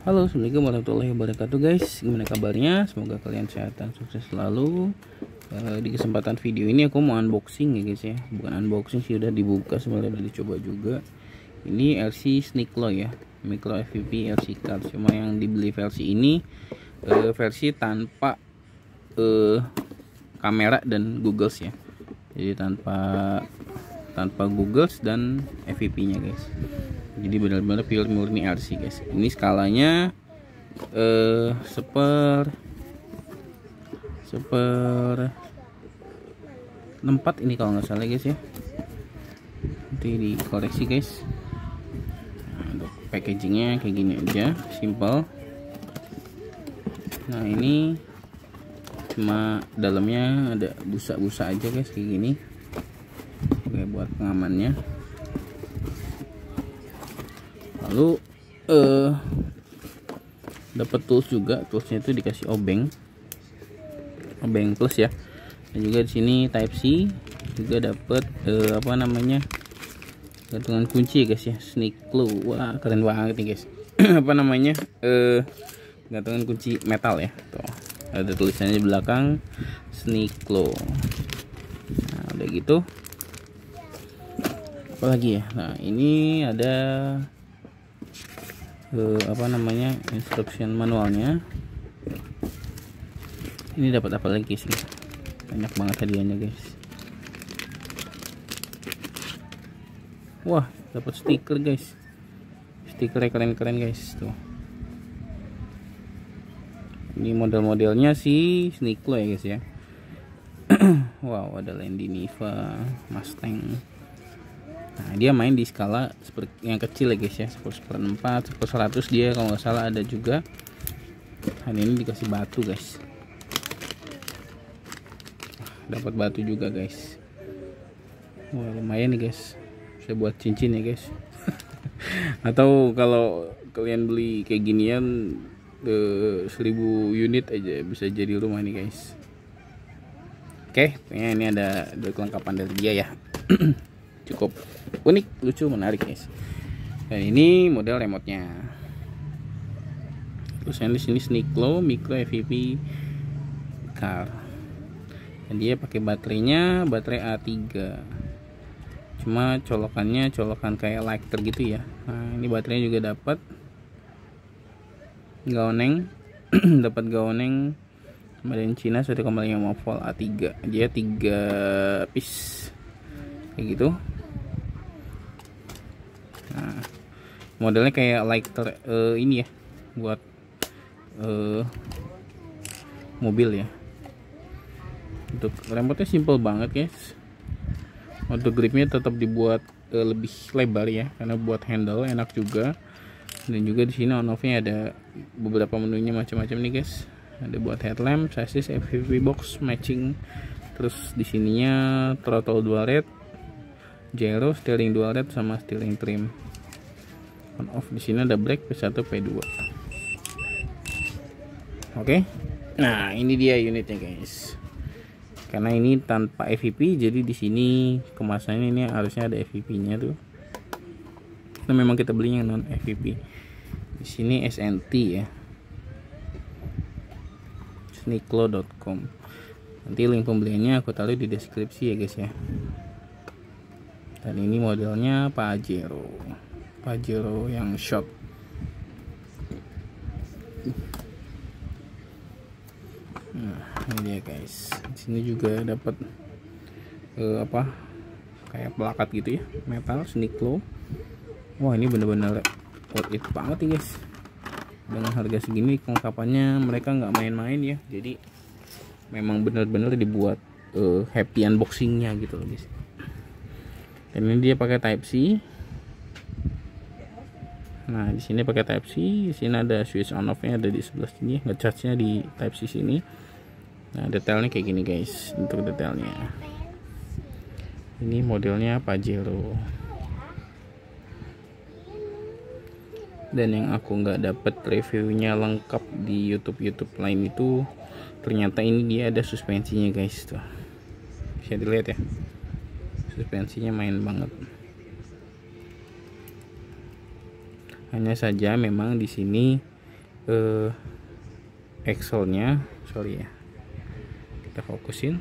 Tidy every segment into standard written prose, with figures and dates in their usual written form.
Halo, assalamualaikum warahmatullahi wabarakatuh guys. Gimana kabarnya? Semoga kalian sehat dan sukses selalu. Di kesempatan video ini aku mau unboxing ya guys ya. Bukan unboxing sih, udah dibuka sebenarnya, udah dicoba juga. Ini LC Sneaklo ya, micro FPV LC card. Cuma yang dibeli versi ini versi tanpa kamera dan googles ya. Jadi tanpa googles dan FPV nya guys. Jadi benar-benar pure murni RC guys. Ini skalanya seper 64 ini kalau nggak salah guys ya. Nanti dikoreksi guys. Nah, untuk packagingnya kayak gini aja, simple. Nah ini cuma dalamnya ada busa-busa aja guys, kayak gini. Oke, buat pengamannya. Lalu dapat tools juga. Toolsnya itu dikasih obeng plus ya. Dan juga di sini Type C juga dapat gantungan kunci ya guys ya, Sneaklo. Wah keren banget nih guys. Gantungan kunci metal ya. Tuh ada tulisannya di belakang Sneaklo. Nah udah gitu apalagi ya. Nah ini ada instruction manualnya. Ini dapat apa lagi sih? Banyak banget hadiahnya guys. Wah dapat stiker guys. Stikernya keren-keren guys tuh. Ini model-modelnya si Sneaklo ya guys ya. Wow, ada Landy Niva, Mustang. Nah dia main di skala seperti yang kecil ya guys ya, 10/4, 10/100 dia kalau nggak salah ada juga. Dan ini dikasih batu guys. Dapat batu juga guys. Wah lumayan nih guys, bisa buat cincin ya guys. Atau kalau kalian beli kayak ginian 1000 unit aja bisa jadi rumah nih guys. Oke, ini ada kelengkapan dari dia ya. Cukup unik, lucu, menarik guys. Dan ini model remote-nya. Terus di sini Sneaklo micro FPV car. Dan dia pakai baterainya baterai A3. Cuma colokannya colokan kayak lighter gitu ya. Nah, ini baterainya juga dapat gaoneng. Dapat gaoneng dari Cina 1,5 volt A3. Dia 3 piece kayak gitu. Nah, modelnya kayak lighter ini ya, buat mobil ya. Untuk remote-nya simple banget guys. Untuk gripnya tetap dibuat lebih lebar ya, karena buat handle enak juga. Dan juga di sini on off-nya ada beberapa menunya macam-macam nih guys. Ada buat headlamp, chassis, FPV box matching. Terus di sininya throttle dual rate, gyro, steering dual rate, sama steering trim. On off di sini ada brake P1 P2. Oke. Nah, ini dia unitnya guys. Karena ini tanpa FPV, jadi di sini kemasannya ini harusnya ada FPV-nya tuh. Nah, memang kita belinya non FPV. Di sini SNT ya. Sneaklo.com. Nanti link pembeliannya aku taruh di deskripsi ya guys ya. Dan ini modelnya Pajero yang short. Nah ini dia guys. Di sini juga dapat kayak plakat gitu ya, metal Sneaklo. Wah ini bener-bener worth it banget nih guys. Dengan harga segini kelengkapannya mereka nggak main-main ya. Jadi memang bener-bener dibuat happy unboxingnya gitu loh guys. Dan ini dia pakai Type C. Nah di sini pakai Type C. Di sini ada switch on off-nya ada di sebelah sini. Nge-charge-nya di Type C sini. Nah detailnya kayak gini guys. Untuk detailnya ini modelnya Pajero. Dan yang aku nggak dapet reviewnya lengkap di YouTube lain itu, ternyata ini dia ada suspensinya guys. Tuh bisa dilihat ya, suspensinya main banget. Hanya saja memang di sini axle-nya, sorry ya, kita fokusin.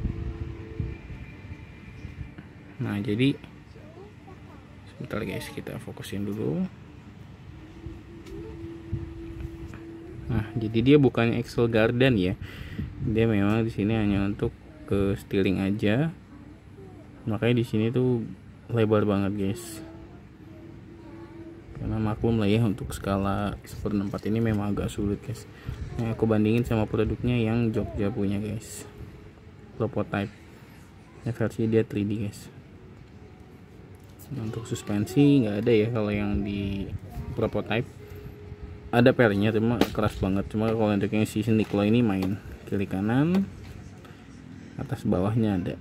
Nah jadi sebentar guys, kita fokusin dulu. Nah jadi dia bukannya axle garden ya, dia memang di sini hanya untuk ke steering aja, makanya di sini tuh lebar banget guys. Karena maklum lah ya, untuk skala 1/4 ini memang agak sulit guys. Nah, aku bandingin sama produknya yang Jogja punya guys, prototype ya, versi dia 3D guys. Nah, untuk suspensi nggak ada ya kalau yang di prototype, ada pelnya cuma keras banget. Cuma kalau untuk yang si Niklo ini main kiri kanan, atas bawahnya ada.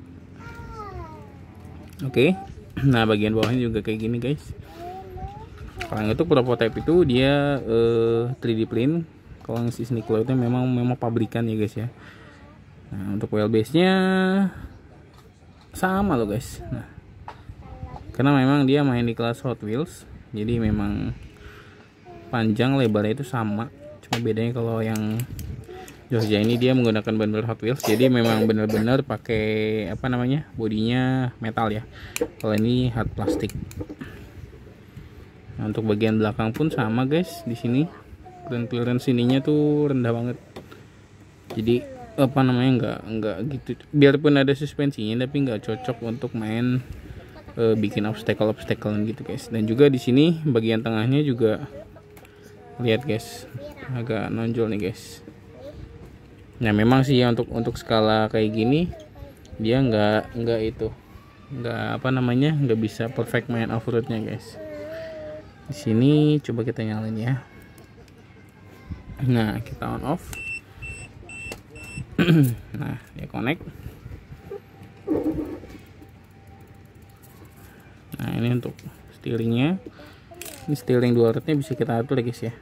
Oke. Nah bagian bawahnya juga kayak gini guys. Kalau untuk prototype itu dia 3D print. Kalau yang si Niklo itu memang pabrikan ya guys ya. Nah untuk wheelbase nya sama loh guys. Nah karena memang dia main di kelas Hot Wheels, jadi memang panjang lebarnya itu sama. Cuma bedanya kalau yang Jogja ini dia menggunakan bener Hot Wheels, jadi memang bener-bener pakai apa namanya, bodinya metal ya. Kalau ini hard plastik. Nah, untuk bagian belakang pun sama guys. Di sini ground clearance sininya tuh rendah banget. Jadi apa namanya, nggak gitu. Biarpun ada suspensinya, tapi nggak cocok untuk main bikin obstacle gitu guys. Dan juga di sini bagian tengahnya juga lihat guys, agak nonjol nih guys. Nah memang sih ya, untuk skala kayak gini dia nggak apa namanya, nggak bisa perfect main off roadnya guys. Di sini coba kita nyalain ya. Nah kita on off. Nah dia connect. Nah ini untuk steeringnya. Ini steering 2 rodnya bisa kita atur ya guys ya.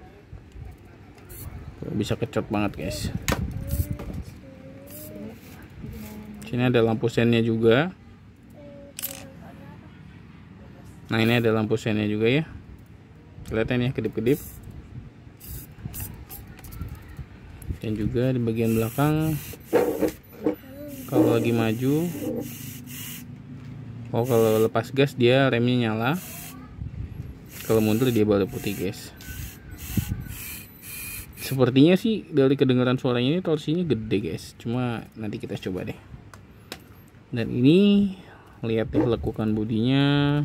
Bisa kecot banget guys. Sini ada lampu sennya juga. Nah ini ada lampu sennya juga ya, kelihatan ya, kedip-kedip. Dan juga di bagian belakang kalau lagi maju, kalau lepas gas dia remnya nyala, kalau mundur dia baru putih guys. Sepertinya sih dari kedengaran suaranya ini torsinya gede guys, cuma nanti kita coba deh. Dan ini lihat nih lekukan bodinya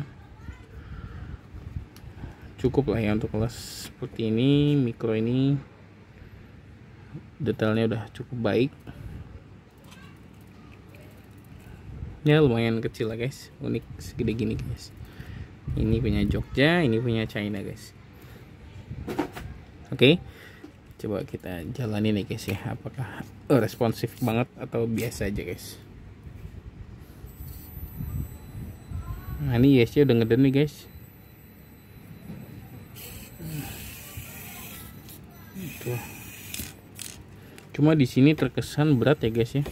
cukup lah ya untuk kelas seperti ini, mikro ini detailnya udah cukup baik ya, lumayan kecil lah guys, unik segede gini guys. Ini punya Jogja, ini punya China guys. Oke, coba kita jalanin nih guys ya, apakah responsif banget atau biasa aja guys. Nah ini ESC udah ngeden nih guys. Tuh. Cuma di sini terkesan berat ya guys ya.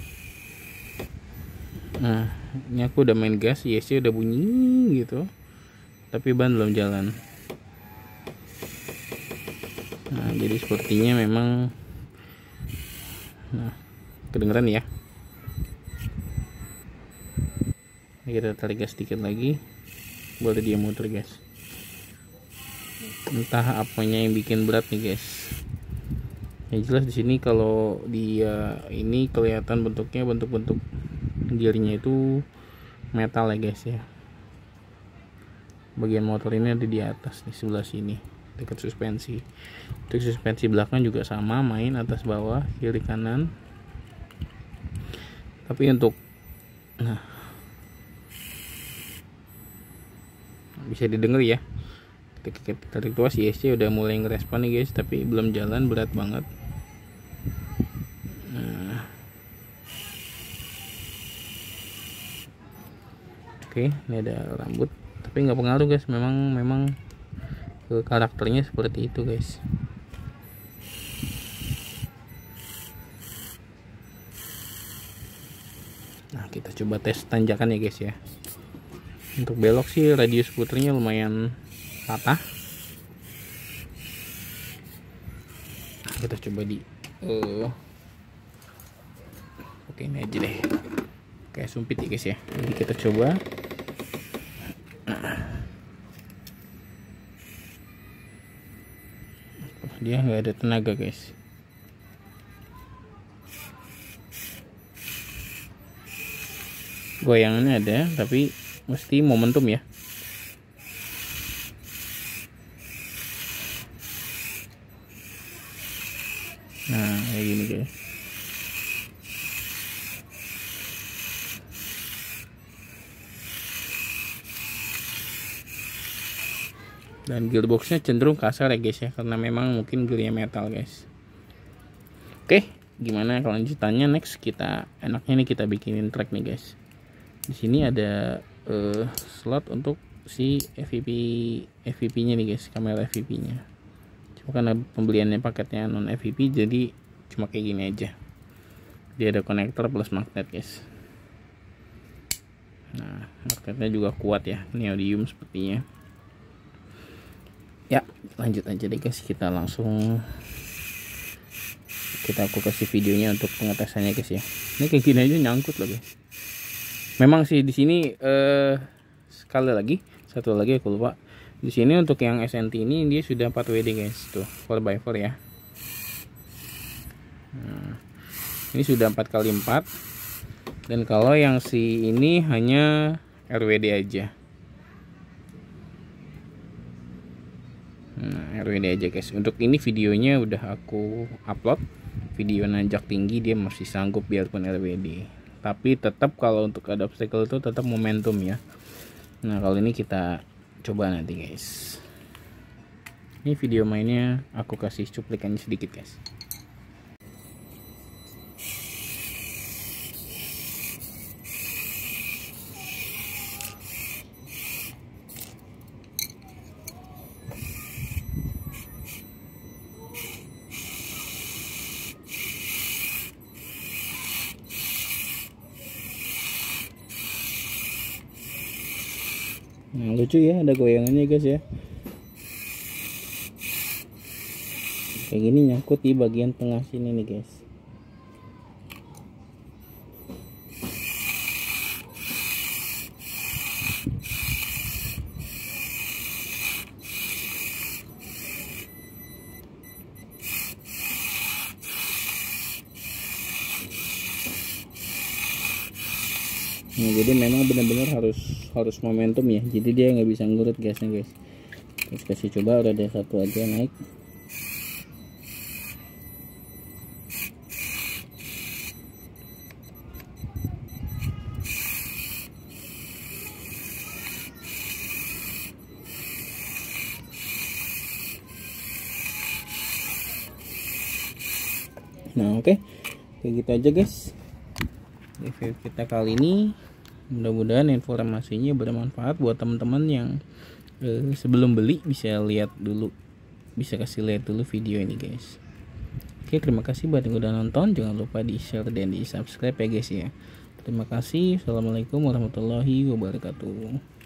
Nah ini aku udah main gas, ESC udah bunyi gitu, tapi ban belum jalan. Nah jadi sepertinya memang, nah kedengeran ya. Kita tarik gas sedikit lagi, boleh dia muter guys. Entah apanya yang bikin berat nih guys. Yang jelas di sini kalau dia ini kelihatan bentuknya, bentuk gearnya itu metal ya guys ya. Bagian motor ini ada di atas di sebelah sini dekat suspensi. Untuk suspensi belakang juga sama, main atas bawah kiri kanan. Tapi untuk bisa didengar ya, ketika kita tarik tuas ESC udah mulai ngerespon nih guys, tapi belum jalan, berat banget. Nah. Oke, ini ada rambut, tapi nggak pengaruh guys, memang karakternya seperti itu guys. Nah kita coba tes tanjakan ya guys ya. Untuk belok sih radius puternya lumayan patah. kita coba di oke, ini aja deh, kayak sumpit ya guys ya. Jadi kita coba. Dia nggak ada tenaga guys. Goyangannya ada, tapi mesti momentum ya. Nah kayak gini guys. Dan gearboxnya cenderung kasar ya guys ya, karena memang mungkin gearnya metal guys. Oke, gimana kelanjutannya? Next kita enaknya nih kita bikinin track nih guys. Di sini ada slot untuk si FVP nya nih guys, kamera FVP nya. Cuma karena pembeliannya paketnya non FVP, jadi cuma kayak gini aja. Dia ada konektor plus magnet guys. Nah magnetnya juga kuat ya, neodymium sepertinya. Ya lanjut aja deh guys, kita langsung aku kasih videonya untuk pengetesannya guys ya. Ini kayak gini aja nyangkut loh guys. Memang sih di sini sekali lagi, satu lagi aku lupa. Di sini untuk yang SNT ini dia sudah 4 WD guys, tuh 4x4 ya. Nah, ini sudah 4x4. Dan kalau yang si ini hanya RWD aja. Nah, RWD aja guys. Untuk ini videonya udah aku upload. Video nanjak tinggi dia masih sanggup biarpun RWD. Tapi tetap kalau untuk ada obstacle itu tetap momentum ya. Nah, kalau ini kita coba nanti guys. Ini video mainnya aku kasih cuplikannya sedikit guys. Nah, lucu ya, ada goyangannya guys ya. Kayak gini nyangkut di bagian tengah sini nih guys. Nah, jadi memang benar-benar harus momentum ya. Jadi dia nggak bisa ngurut gasnya guys. Terus kasih coba, udah ada satu aja naik. Nah oke, kayak gitu aja guys review kita kali ini. Mudah-mudahan informasinya bermanfaat buat teman-teman yang sebelum beli bisa lihat dulu, bisa kasih lihat dulu video ini guys. Oke, terima kasih buat yang udah nonton. Jangan lupa di share dan di subscribe ya guys ya. Terima kasih. Assalamualaikum warahmatullahi wabarakatuh.